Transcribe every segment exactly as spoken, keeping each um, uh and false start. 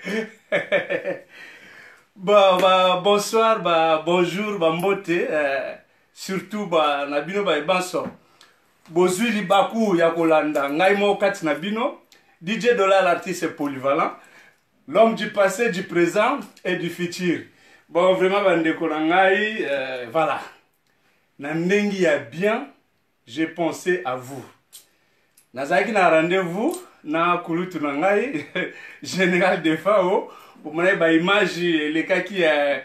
Bah, bah, bonsoir, bah, bonjour, bah, mbote, euh, surtout, bah, nabino, bah, banso. Bozui li baku ya kolanda, ngai mo kati nabino, D J Dollar, l'artiste polyvalent, l'homme du passé, du présent et du futur. Bon, vraiment, bah, ndeko na ngai, euh, voilà. Nandengi ya bien, j'ai pensé à vous. Nazaki na rendez-vous, na kulutu na ngai, général de Fao, pour moi, ba image eleka ki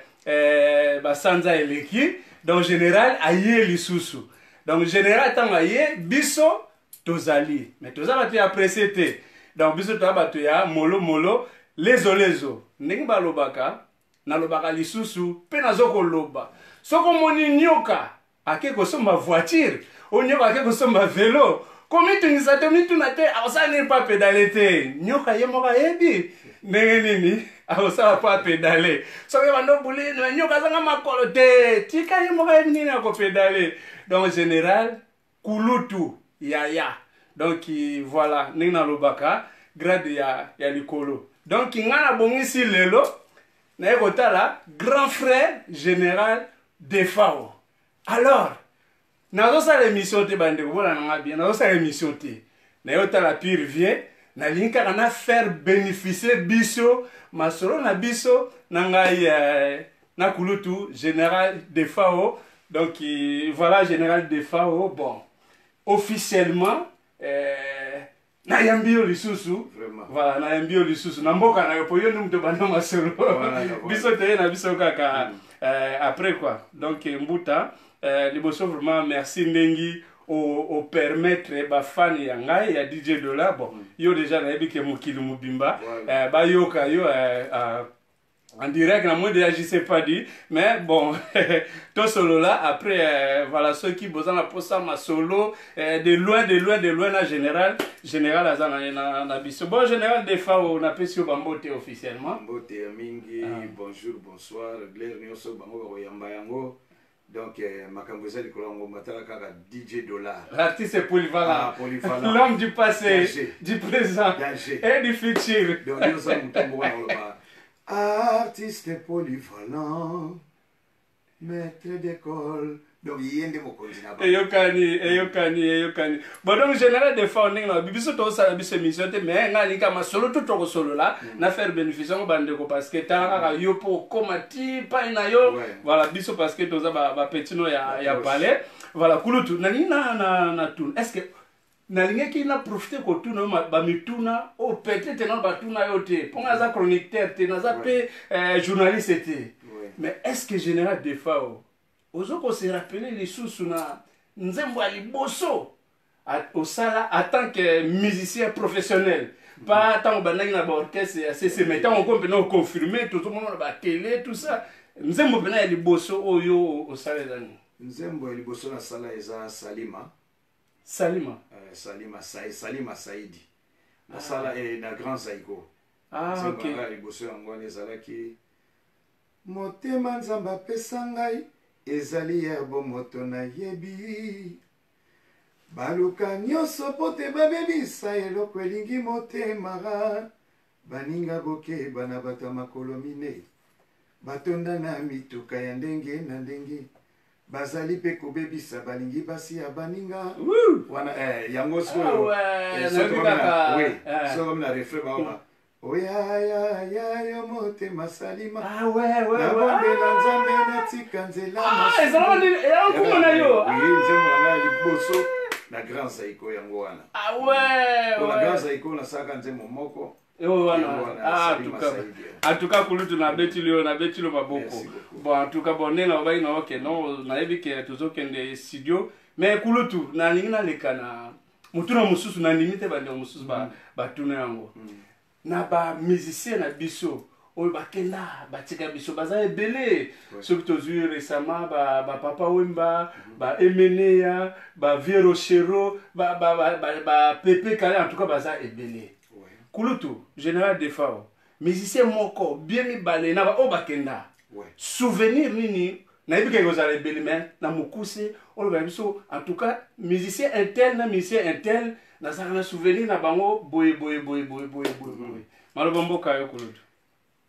euh ba sanza eleki, donc général aye lisusu. Donc général tant aye biso tozali. Mais tozaba tu apprécié te. Donc biso to ba to ya molo molo lezo lezo. Ndenge ba lobaka na lobaka lisusu pe nazoko loba. Soko moni nyoka ake ko somba voiture, o nyoka ake ko somba vélo. Comment tu nous as donné tout na te, ça n'est pas pédalé te. Nyoka yemoka ebi. Ndenge nini? Ah, ça va pas pédaler. So que vando bouli, nyoka zanga makolo te. Tika yemoka ebi nini ako pédaler. Donc en général, kulutu yaya. Donc voilà, nina lobaka grade ya ya likolo. Donc ngana bongisi lelo na ekotala grand frère général de Fao. Alors nazo sa l'émission te bande ko na nga bien nazo sa l'émission te na yota la pire vient na linka kana faire bénéficier biso masolo na biso na ngai euh, na kulutu général de Fao. Donc euh, voilà général de Fao. Bon officiellement euh, na yambio lisusu voilà na yambio lisusu na mboka na po yo ndum to banda masolo biso te na biso kaka euh, après quoi. Donc mbuta Euh, liboso vraiment merci ndengi au, au permettre ba fan ya ngai ya D J Dollar. Bon mm. Yo déjà na yebi ke mokili mubimba voilà. euh, ba yoka yo euh, euh, en direct na moi déjà je sais pas dit mais bon tout solo là après euh, voilà ceux qui besoin la posa ma solo euh, de loin de loin de loin na général général azana na na biso bon général de Fao na pesi bambote officiellement mbote mingi ah. Bonjour bonsoir Blair nyoso bango ko yamba yango. Donc, euh, Makamboza de Colombo Matalaka, D J Dollar. L'artiste polyvalent. Ah, polyvalent. L'homme du passé, Danger. Du présent Danger. Et du futur. Donc, nous sommes artiste polyvalent, maître d'école. Donc, il y a des mots qu'on dit là-bas. Eyokani, eyokani, eyokani. Bon, donc, général de founding, là, bibiso to sa biso mission, mais nga lika ma solo tout au solo là, na faire bénéficier au bandeko parce que ta yo pour komati pa ina yo, voilà, biso parce que toza ba ba petino ya ya palais, voilà, kulutu. Nani na na na tun. Est-ce que na linge ki na profiter ko tuna ba mituna o peut-être na ba tuna yo te. Ponga za chroniqueur te, na za pe journaliste te. Mais est-ce que général de Fao ozoko se rappeler les sous na nzembo ali boso au sala en tant que musicien professionnel pas tant banani na orchestre c'est c'est mais tant on peut non confirmer tout le monde na télé tout ça nzembo bena ali boso oyo au sala dani nzembo ali boso na sala eza Salima Salima euh, Salima Saïd Salima Saïdi na sala et na grand Zaiko ah OK ali boso ngone ezalaki motema nzamba pesa ngai ezali herbo moto na yebi baluka nyonso po te babebisa eloko elingi motema baninga bokeba na bato ya makolo mine batonda na mituka ya ndenge na ndenge bazali mpe kobebisa balingi basi ya baninga wana yango sikoyo soko na refrain baoma oya ya ya yo motema Salima ah ouais ouais na bombela nzambe na tika nzela ah ezala ni ya kumona yo oui nzembo na liboso na grand Zaiko yango wana ah ouais ouais na grand Zaiko na saka nzembo moko yo wana ah en tout cas en tout cas kulutu na betilo na betilo maboko bon en tout cas bon nena ba ina OK non na yebi ke tozokende studio mais kulutu na ningi na lekana mutuna mususu na limite ba ndio mususu ba batuna yango na ba musicien na biso oyo bakenda batika biso baza ebele soki tozwi récemment ba ba papa Wemba ba Emenea ba Vierochero ba ba ba ba Pepe Kale en tout cas baza ebele kulutu général de Fao musicien moko bien mi balé na ba o bakenda souvenir nini na yebi ke kozala ebele mais na mokuse oyo ba biso en tout cas musicien intel na musicien intel na ça na souvenir na bango boye boye boye boye boye boye maloba mboka yo kulutu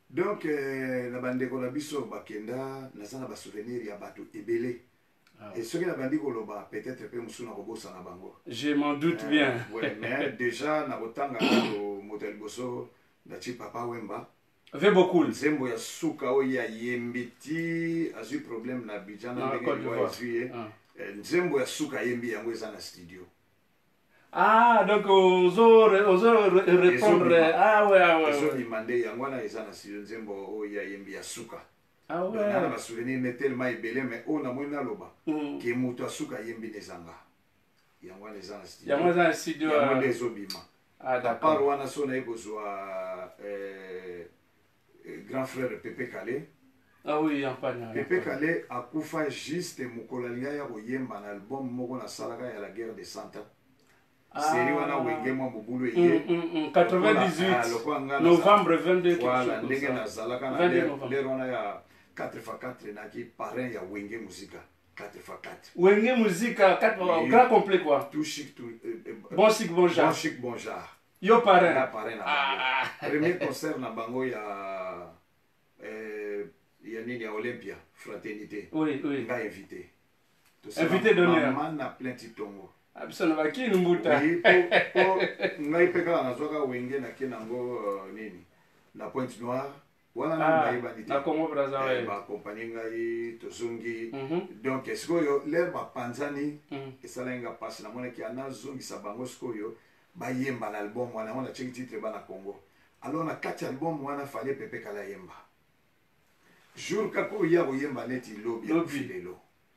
Donc na bandeko na biso bakenda naza na basouvenir ya bato ebele. Et ce que na bandi koloba peut-être pe musuna kobosa na bango. Je m'en doute bien. Ouais, mais déjà na botanga na motel boso da chi Papa Wemba. Fait beaucoup. Nzembo ya suka o ya yembiti azu problème na bijana ndenge kwa azuye. Nzembo ya suka yembi yango eza na studio. Ah, donc aux autres, aux autres répondre. Ah ouais, ah ouais. Ils ont demandé yango na eza na studio nzembo o ya yembi ya suka. Ah ouais. On a ma souvenir n'est tellement ébélé mais on a moins loba. Qui muto suka yembi nezanga. Yango na eza na studio. Yango na studio. Yango des obima. Ah d'accord. Par wana sona ekozwa euh grand frère Pépé Calé. Ah oui, en panne. Pépé Calé a kufa juste mukolalinga ya koyemba na album moko na salaka ya la guerre de cent ans. Série wana wenge mwa mobulu eye. quatre-vingt-dix-huit novembre vingt-deux. Voilà, ndenge na salaka na l'air wana ya quatre fois quatre na ki parrain ya wenge musica. quatre fois quatre. Wenge musica quatre grand complet quoi. Tout chic tout bon chic bon genre. Bon chic bon genre. Yo parrain. La parrain na. Ah. Premier concert na bango ya euh ya nini ya Olympia fraternité. Oui, oui. Nga invité. Invité d'honneur. Maman na plein titongo. Absolument baki numbuta. Oui, po ngai peka na zoka wenge na kinango nini. La Pointe Noire. Wana na ngai ba dite. Na Congo Brazzaville. Ba compagnie ngai tozongi. Donc est-ce que yo l'air ba panzani esalenga passe na mona ki ana zongi sa bango skoyo ba yemba l'album wana on a check titre ba na Congo. Alors na kati album wana fallait Pépé Kala yemba. Jour kako ya yemba neti lobi ya filelo.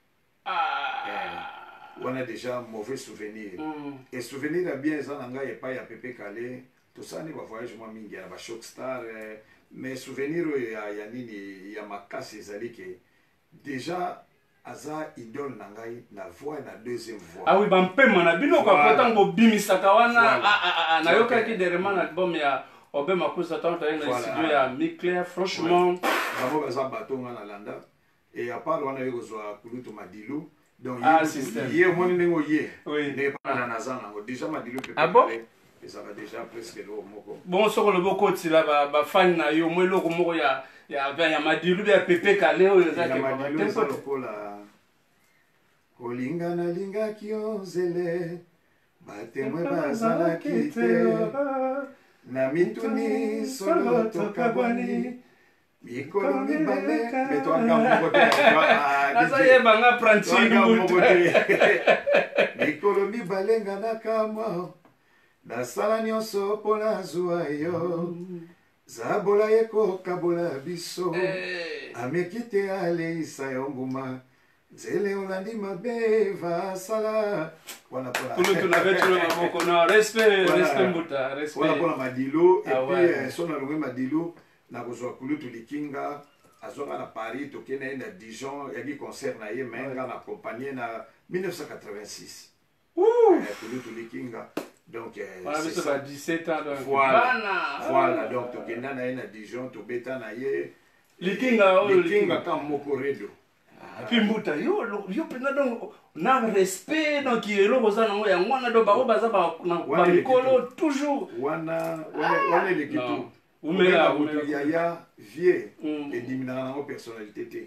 Ah. On a déjà mauvais souvenir. Et souvenir à bien ça nanga et pas ya Pépé Calé. Tout ça ni va voyage moi mingi ya ba Shockstar mais souvenir ya ya nini ya makasi ezali ke déjà aza idole nangai na voix na deuxième voix. Ah oui, ba mpema na bino kwa kota ngo bimisaka wana ah ah na yoka ki derema na album ya Obe Makusa tant na studio ya Miclair franchement ba baza batonga na landa et à part wana yoko zo kulutu madilu donc ah système hier moi nengo hier oui ne pas na nazana ngo déjà madilu Pépé Calé et ça va déjà presque le moko bon soko le boko tila ba ba fan na yo mo loko moko ya ya ya madilu ya Pépé Calé o za ke madilu ça lokola kolingana linga kiozele batemwe bazala kite na mituni solo tokabani mikolo mibale meto anga moko te asa ye banga pranti moko te mikolo mibale ngana kama nasala nyonso mpona zwa yo zabola ye kokabola biso ameki te aleisa yo mbuma nzele olandi mabe vasala wana mpona kulutu na vetulo maboko na respect respect mbuta respect wana mpona madilo et puis so nalongi madilo nakozwa kulutu likinga azwaka na Paris tokende ye na Dijon yaki concert na ye me nga na accompagné na mille neuf cent quatre-vingt-six kulutu likinga donc c'est ça dix-sept ans donc voilà voilà donc tokenda na ye na Dijon tobeta na ye likinga likinga ka moko redo puis mbuta yo yo pena donc na respect donc eloko za nango yango wana do ba baza ba na mikolo toujours wana wana lekitu umela yaya vie ediminaka nango personnalité te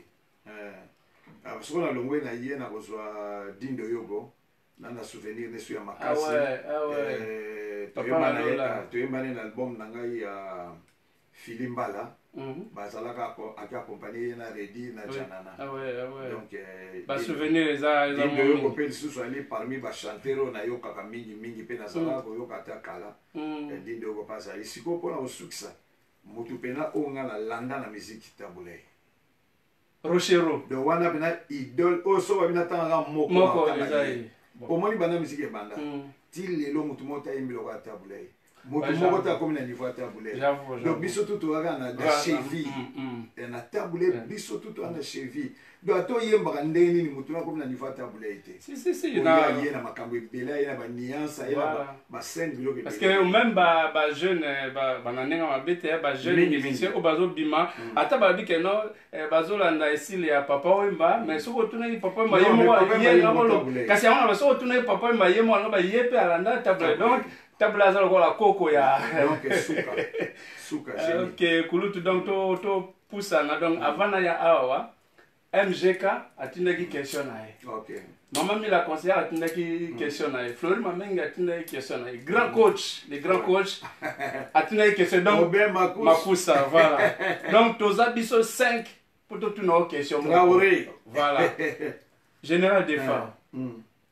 parce qu'on a longwe na ye na kozwa dindo yogo na souvenir nesu ya makasi toyembani na album na ngai ya Filimbala bazalaka aki accompagné ye na Redi na Janana donc basouvenir eza dindo yogo mpe lisusu ali parmi bachanteur oyo nayokaka mingi mingi mpe nazalaka koyoka ata kala dindo yogo mpe azali sikoyo mpona kosukisa motu mpena oyo nga na landa na miziki tabulei Rochero donc wana mpena idole oyo so babina tangaka moko omoni banda miziki ebanda ti lelo motu moko tayembi loko ya tabulei motu moko ta komi na niveau ya tabulei donc biso tu tozalaka na cheville na tabulei biso tu toza na cheville donc ata oyembaka ndenge nini motu nakomi na niveau ya tabulei te ye na makambo ebele aye na baniance aye na bascène biloko parce que même bajeune bana ndenge mabe te bajeune musicien oyo bazobima ata babi ke no bazolanda esile ya Papa Wemba mais soki otunaki Papa Wemba ye moko yengakolo kasi yango na soki otunaki Papa Wemba ye moko aloba ye mpe alanda tabulei donc tabula aza lokola koko ya donc suka Suka Euh, génie. ok, kulutu donc to to pusana donc avant na ya awa M G K atindaki question na ye. Ok. Maman Mila conseillère atindaki question na ye. Flori Mamenga atindaki question na ye. Grand coach, les grands coachs atindaki question donc Robert Makusa. Makusa, voilà. Donc toza biso cinq pour tout une question. Traoré. Voilà. Général Defa. Mm.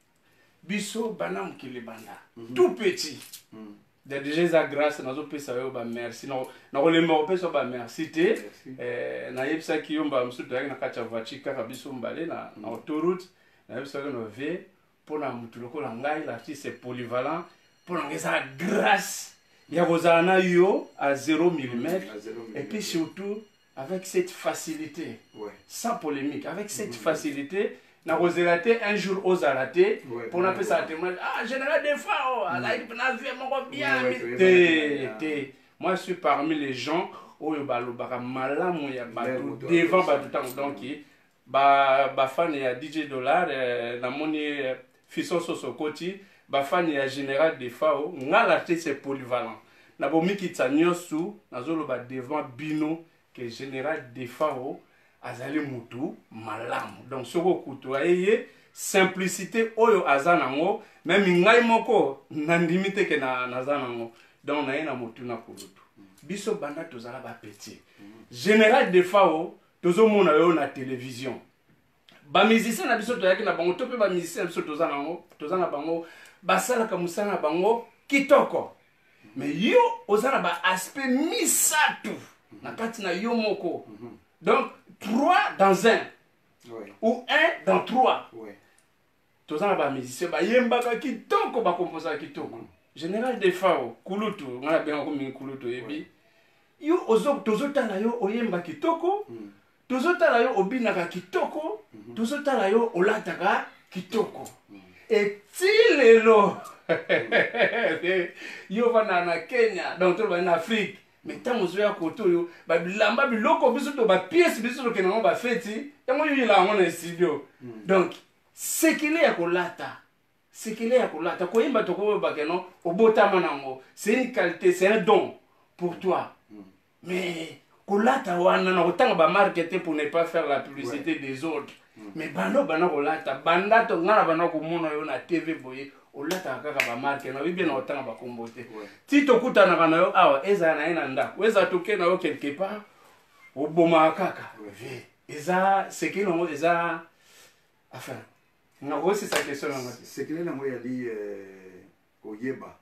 Biso banam kilibanda. Tout petit. Mm. De déjà za grâce nazo pesa yo ba merci na na kolemba pesa ba merci te eh na yebisa ki yo mba msutu yaki na kati ya voiture kaka biso mbale na na autoroute na yebisa ko no ve pona mutu lokola ngai l'artiste est polyvalent pona ngeza grâce ya kozala na yo à zéro millimètre et puis surtout avec cette facilité Ouais. sans polémique avec cette facilité na kozelaté un jour aux araté pour na pesa témoignage ah général Defa oh like na vie moko bien té té moi je suis parmi les gens oyo balobaka malamu ya bato devant bato tango donc ba ba fan ya D J Dollar na moni Fisson Sosokoti ba fan ya général Defa oh ngala té c'est polyvalent na bomiki tsanyosu nazoloba devant bino que général Defa oh azali mutu malamu donc soko kutu ayeye simplicité oyo azanango même ngai moko nandimi te ke na nazanango donc na ye na mutu na kulutu biso banda tozala ba petit général Defa o tozomona yo na télévision ba musicien na biso toyaki na bango to pe ba musicien biso tozanango tozana bango basala ka musana bango kitoko mais yo ozana ba aspect misatu na kati na yo moko donc trois dans un. Ouais. Ou un dans trois. Ouais. Tous les musiciens, bah yembaka kitoko ba composer kitoko. Général Defa kulutu, ngala bien comme kulutu ebi. Yo ozo tozotala yo oyemba kitoko, tozotala yo obinaka kitoko, tozotala yo olataka kitoko. Et tilelo. Yo vana na Kenya, donc tu vas en Afrique. Mais tant que je koto yo ba bilamba biloko biso to ba pièce biso to kenango ba feti yango yo la ngona studio donc ce qu'il est kolata ce qu'il est kolata ko yimba to ko ba keno obotama nango c'est une qualité c'est un don pour toi mais kolata wana na kotanga ba marketer pour ne pas faire la publicité ouais. des autres mais bano bana kolata banda to ngala bana ko mona yo na T V boye olata kaka ba marque na bibi na otanga ba kombote ti to kutana kana yo awa eza na ina nda weza toke na yo quelque part oboma kaka ve eza ce qui non eza enfin na aussi sa question na ce qui na mo yali oyeba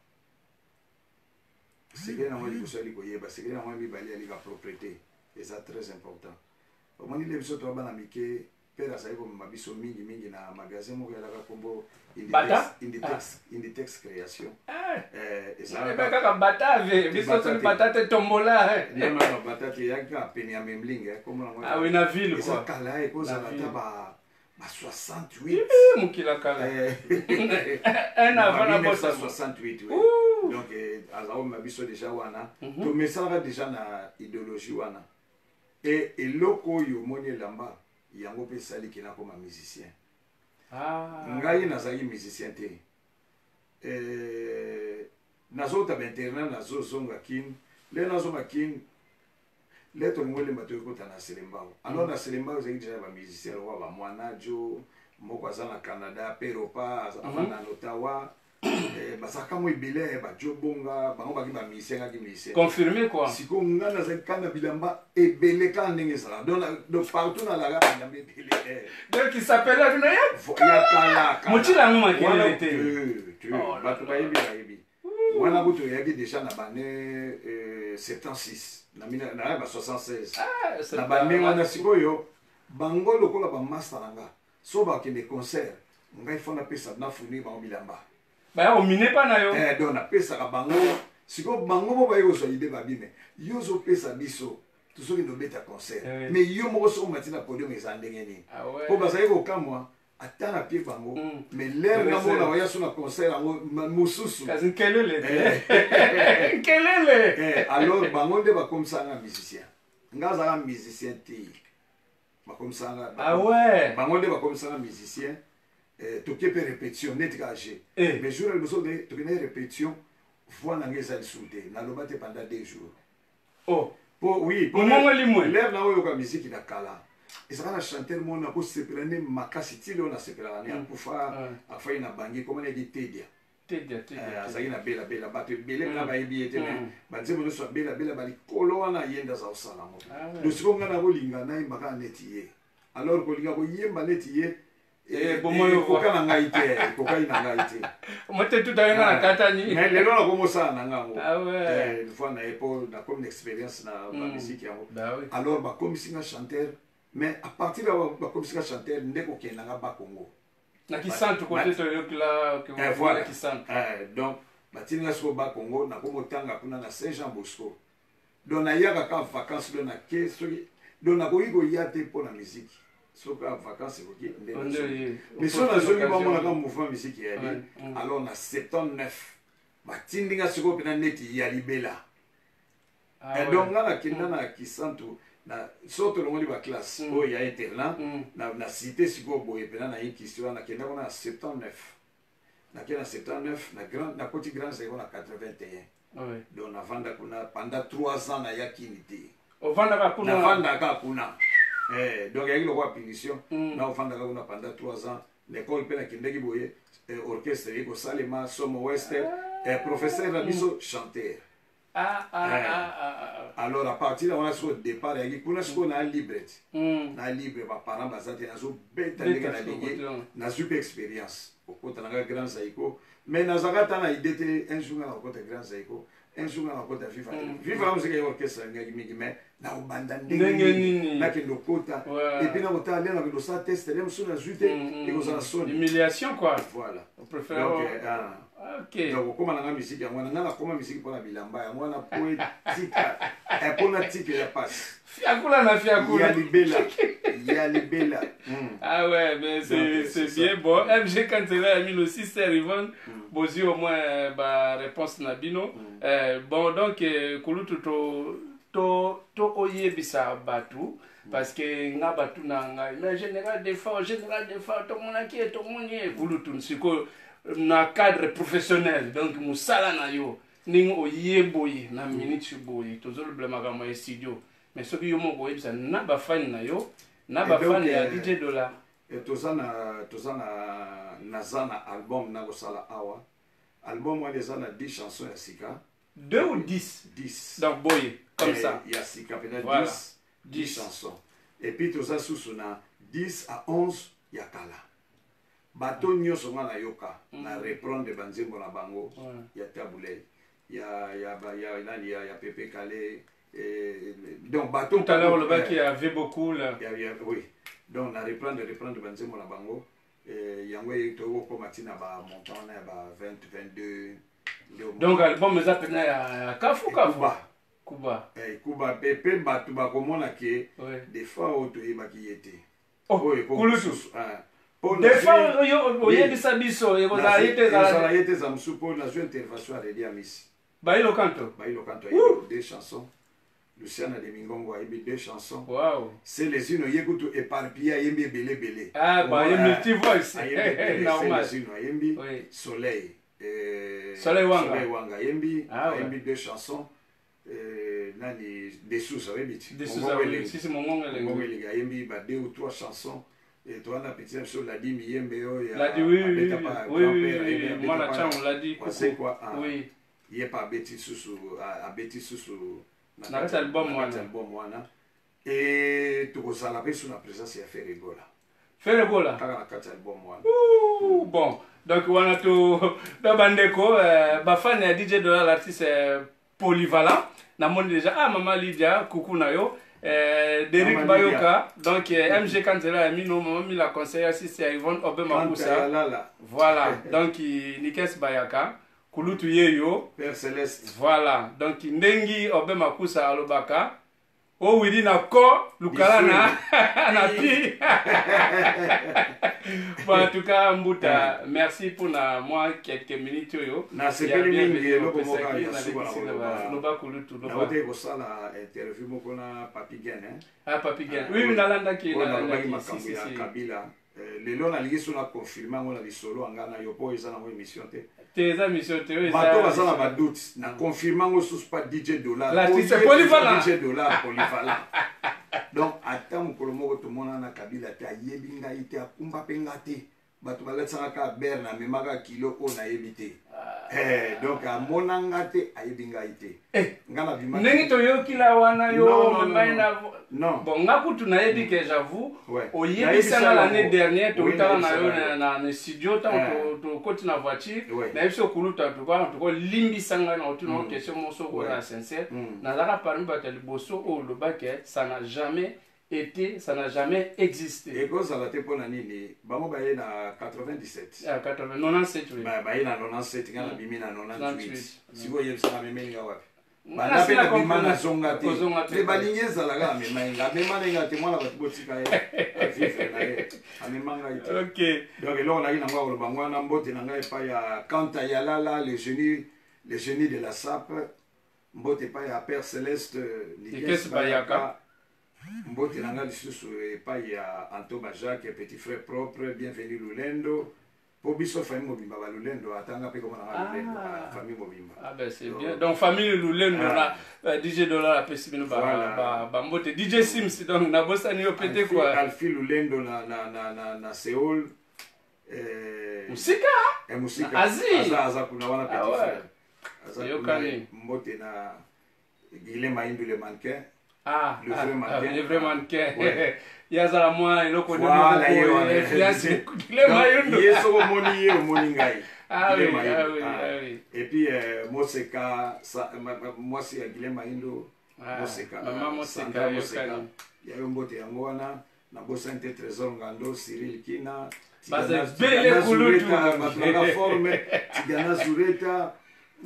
ce qui na mo yali kusali koyeba ce qui na mo yali bali ali ka propriété eza très important au moins il est biso to bana mike pera sa ko mabiso mingi mingi na magasin mo yala ka kombo Bata? Inditex, ah. Inditex création. Ah. Euh, et ça va pas bata ve, biso so batate tombola. Non non non, batate yaka penia memling comme on Ah oui na ville quoi. Et ça kala et cause à la ba ba soixante-huit. Eh mukila kala. Un avant la bossa soixante-huit oui. Donc alors ma biso déjà wana, to mesala déjà na idéologie wana. Et eloko yo moni lamba, yango pe sali kina comme musicien. Ah. Ngai nazali musicien te. Eh nazota internet nazo zonga kin, le nazo makin. Le to ngole mbato ko na Selembao. Alors na Selembao zaki déjà ba musicien wa ba Mwanajo, moko azana Canada, Peropa, azana na Ottawa. Eh basaka mo ibele ba Jobonga, bango ba ki ba musicien ga ki musicien. Confirmé quoi. Siko ngana zaki kana bilamba ebele ka ndenge ça. Donc donc partout na la ga bilamba ebele. Donc il s'appelait Vina Yakala. Motila ngoma qui était. Tu bato ba yebi ba yebi. Wana buto yaki déjà na bane soixante-six. Na mina na ba soixante-seize. Ah, na bane wana sikoyo bango lokola ba master nanga. So ba ke des concerts. Ngai fona pesa na funi ba bilamba. Ba o mine pa na yo. Eh donc na pesa ka bango. Siko bango bo ba yo so ide ba bime. Yo zo pesa biso. Tout ce qui nous met à concert. Mais yo mo so matina podium ezandenge ni. Ah ouais. Po ba sa yo kamwa. Ata na pied bango mais l'air na mona waya sur na concert ngo mususu kazi kelele kelele eh alors bango de ba comme ça na musicien ngaza ka musicien ti ba comme ça ah ouais bango de ba comme ça na musicien eh to kepe répétition net gagé mais jour le besoin de to kepe répétition fois na ngeza le soudé na lobate pendant deux jours Oh. Po oui, po moment limwe. L'air na oyo ka musique na kala. Ezaka na chanteur mona ko sepela ne makasi tilo na sepela ne akufa afai na bangi comme on dit Tedia. Tedia Tedia. Azaki na bela bela bato bele na ba yebi ete me. Banzemo no so bela bela bali kolo wana yenda za osala mo. Dosiko ngana ko linga na imbaka netiye. Alors ko linga ko yemba netiye. Eh bomoyo ko kana ngaite, ko kai na ngaite. Mote tout à na kata ni. Mais lelo na komo sa na ngango. Ah ouais. Une fois na épaule na comme expérience na musique yango. Bah oui. Alors ba comme singa chanteur. Mais à partir de la commission chanteur, ndeko kenanga ba Congo. Na kisantu côté to yokla que vous voilà kisantu. Eh donc batinga so ba Congo na komo tanga kuna na Saint-Jean Bosco. Donc na yaka ka vacances do na ke so donc na ko yigo yate pour la musique. So ka vacances ko ki ndé. Mais so na so ki ba mona ka mouvement musique ya li. Alors na soixante-dix-neuf batindinga siko pena neti ya libela. Et donc na kinda na kisantu na soto longo ba classe o ya internat na na cité siko boye pena na une question na kenda kona soixante-dix-neuf na kena soixante-dix-neuf na grand na petit grand c'est na quatre-vingt-un. Oui. Donc na vanda kuna pendant trois ans na yakinité. O vanda ka kuna. Na vanda ka kuna. Eh donc il y a eu la punition na o vanda ka kuna pendant trois ans l'école pena kindeki boye orchestre iko Salema Somo West et professeur Rabiso chanteur. Ah, ah, ah, ah, ah. Alors à partir de là, on a sur départ, il y a une librette. Na libre, ma parents basate na zo beta ndenge na ligne, na super expérience. Au côté na grand Zaiko, mais na zakata na idée un jour na côté grand Zaiko, un jour na côté Viva. Viva musique orchestre ngaki mingi mais na obanda ndenge na kendo kota. Et puis na kota aller na kendo sa test, même sur la jute et qu'on a sonné. Humiliation quoi. Voilà. On préfère. Ok. Donc, comment on a musique, on a comment musique pour la bilamba, on a poétique, et pour la tique et la passe. Fiacula na fiacula. Il y a les bella, il y a les bella. Ah ouais, mais c'est bien bon. M G quand il a mis le sister Yvonne, Bozi au moins bah réponse nabino. Bon donc kulutu to to to oye bisa batu. Parce que nga batu na nga, mais général des fois, général des fois, tout le monde qui est tout le monde est kulutu nsiko. Na cadre professionnel donc musala na yo ning oye boye na minute boye tozolo blema kama studio mais soki yo mo boye bisa na ba fan na yo na ba fan ya D J Dollar et tozana tozana nazana album na ko sala awa album wa desana dix chansons ya sika deux ou dix dix donc boye comme ça ya sika peut-être voilà. dix dix chansons et puis toza susuna dix à onze ya kala bato nyonso nga na yoka na reprendre banzembo na bango ya tabulei ya ya ya nani ya ya Pepe Kale donc bato tout à l'heure le bac qui avait beaucoup là oui donc na reprendre reprendre banzembo na bango yango to ko matina ba montant na ba vingt vingt-deux donc album za pena ya kafu kafu kuba eh kuba pepe bato ba komona ke des fois auto yebaki yete oh kulutu des fois oyebisa biso ekozala yete ezala yete za musupo na zo intervention ya Redia Miss Bailo Canto Bailo Canto deux chansons Luciana de Mingongo a émis deux chansons wow c'est les unes yekutu éparpillé ayembi belé belé ah bah il multi voice normal c'est les unes ayembi Soleil Soleil Wanga Soleil Wanga ayembi ayembi deux chansons nani dessous ça veut dire dessous si c'est mon nom elle ayembi ba deux ou trois chansons. Et toi, on a petit sur la dit Miyembe, il l'a dit, oui, oui, oui, moi, la chance, on l'a dit. C'est quoi? Oui. Il n'y a pas Betty Soussou, à Betty Soussou. Dans l'album, moi. Et tout ça, la sur la présence, il y a Ferregola. Ferregola? Quand on a quatre albums, moi. Bon, donc, on a tout. Dans Bandeko, Bafan et D J Dollar, l'artiste polyvalent. On a déjà, ah, Maman Lydia, coucou Nayo. Euh, Derek Bayoka, donc euh, M G Kantela a mis nos mamans, mis la conseillère si c'est Yvonne Obemakusa. Voilà, donc Nikes Bayaka, Kulutu Yeyo, Père Céleste. Voilà, donc Nengi Obemakusa Alobaka. Oh, oui, dit na ko, Lukala na, na pi. Bon, en tout cas, Mbouta, merci pour na, moi quelques minutes. Yo. Na sepeli mingi, loko moka ya suba na loba kulutu. Na wote ko sala interview moko na Papi Gen, hein? Ah, Papi Gen. Oui, mais nalanda ki na loba makambo ya Kabila. lelo nalingi so na confirme yango na lisolo anga na yo mpo eza nango émission te te eza mission te bato baza na badoute na confirme yango susu pa dj dollar l'artiste polyvalent dj dollar polyvalent donc ata mokolo moko tomona na kabila te ayebi ngai te akumba mpe nga te bato balatisaka ka bere namemaka kilo oyo nayebi te donc amona nga te ayebi ngai te nga na bima ndenge toyokila wana yo memai na bon nga kutu nayebi ke j'avoue oyebisanga l'année dernière toutala na yo na studio ntango tokoti na voiture nayebi so kuluta tokolimbisanga na otuna question moso okoza na sincère nazalaka parmi bato ya liboso oyo olobaki ça n'a jamais été, ça n'a jamais existé. Et quand ça a été pour l'année, bango baye na quatre-vingt-dix-sept. Ah quatre-vingt-dix-sept oui. Bah baye na quatre-vingt-dix-sept, ngana bimi na quatre-vingt-dix-huit. Si vous voyez ça même nga wapi. Ba na pe na bima na zonga te. Te balinge zala ga me mainga, me manenga te mwana batu botika ye. Vivre na ye. Ame manga ite. OK. Donc là on a ina ngwa bango na mbote na ngai pa ya Kanta Yalala, le génie, le génie de la S A P. Mbote pa ya Père Céleste Nikes Bayaka. Mbote nanga lisusu epai ya Antoba Jacques, petit frère propre, bienvenue Lulendo. Po biso famille mobimba ba Lulendo atanga pe comme na Lulendo, famille mobimba. Ah ben c'est bien. Donc famille Lulendo là D J Dollar a pesi bino ba ba mbote D J Sims donc na bossa ni opete quoi. Alfi Lulendo na na na na na Seoul. Eh musika? Eh musika. Asie. Aza aza kuna wana petit frère. Aza yokani mbote na Guilhem Maindu le mannequin. Ah, le vrai mannequin. Le vrai mannequin. Il y a ça moi, il est voilà, il est sur le moni, au moningai. Ah oui, ah oui, ah oui. Et puis, Moseka, moi c'est Guilhem Maindu, Moseka. Maman Moseka, il y a un boté en Goana, na Bosante Trésor Ngando, Cyril Kina. Tigana Zureta, Tigana Forme, Tigana Zureta.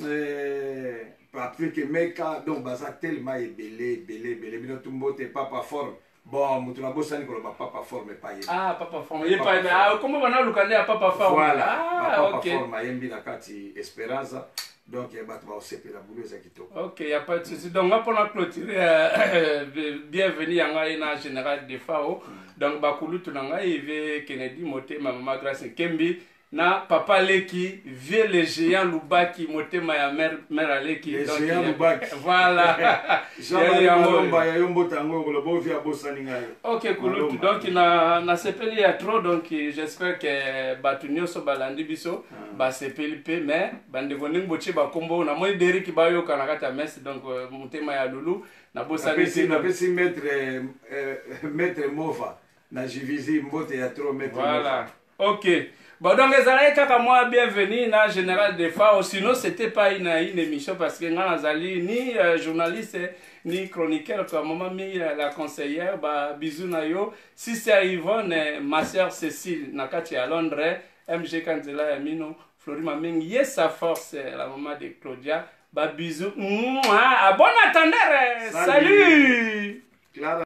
Patrick Meka, donc baza tellement belé, belé, belé, mais tout le monde est papa forme. Bon, mutu na bossa ni ko papa forme pas yé. Ah, papa forme. Yé pas ah, comment on a le candidat papa forme. Voilà. Ah, papa OK. Forme yembi na kati Esperanza. Donc il y a battu au C P la boulot za kitoko. OK, il y a pas de souci. Donc on va clôturer bienvenue à na général de Fao. Donc bakulu tunanga Yves Kennedy Moté maman Grâce Kembi. Na papa Leki, vieux le géant Lubaki, motema ya mère mère Aleki. Le géant Lubaki. Voilà. Jean-Marie Malomba ya yombo tango ko lobo via bosani ngai. OK, cool. Donc na na sepeli ya trop donc j'espère que batunyo so balandi biso ba sepeli pe mais bande koning boche ba kombo na moi Derek bayo kana kata messe donc motema ya lulu na bosani c'est na pesi maître maître Mova na jivizi mbote ya trop maître Mova. Voilà. OK. Bon, donc, les amis, kaka moi, bienvenue dans Général de Fao. Sinon, c'était pas une, une émission parce que Ngana Zali, ni euh, journaliste, ni chroniqueur, comme maman mi la conseillère, bah, bisous na yo. Si c'est à Yvonne, ma sœur Cécile, nakati à Londres, M G Kandela Amino, Florie Maming, yes, sa force, la maman de Claudia, bah, bisous. Mouah, bon attendeur, salut! Salut.